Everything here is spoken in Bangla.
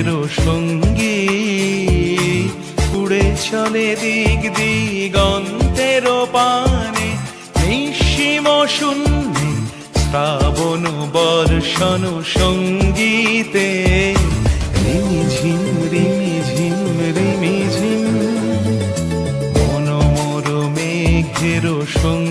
মেঘের সঙ্গী উড়ে চলে দিক দিগন্তের পানে, নিঃসীম শূন্যে শ্রাবণ বর্ষণ সঙ্গীতে রিমিঝিম রিমিঝিম রিমিঝিম মনোমর মেঘের সঙ্গী।